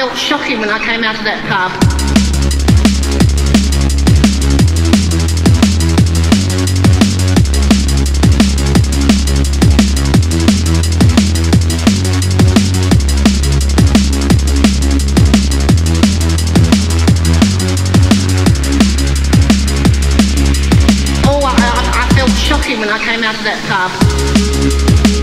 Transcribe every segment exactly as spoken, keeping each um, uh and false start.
felt shocking when I came out of that pub. Oh, I, I, I felt shocking when I came out of that pub.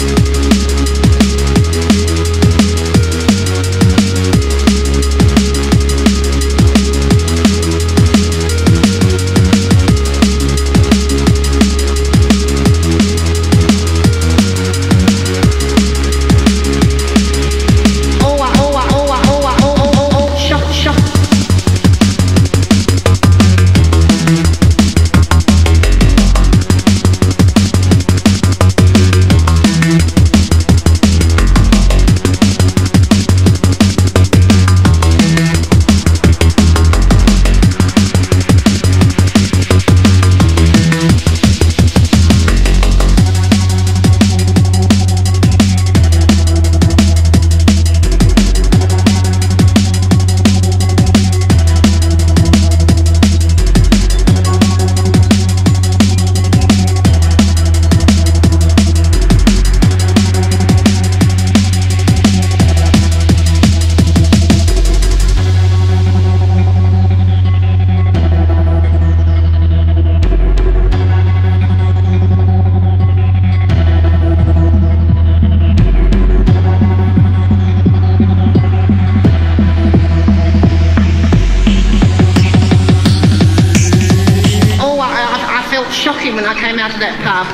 Shocking when I came out of that pub.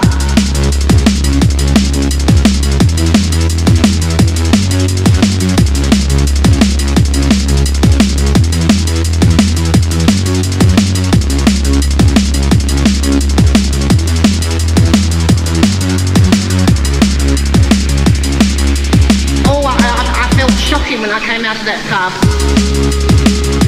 Oh, I, I, I felt shocking when I came out of that pub.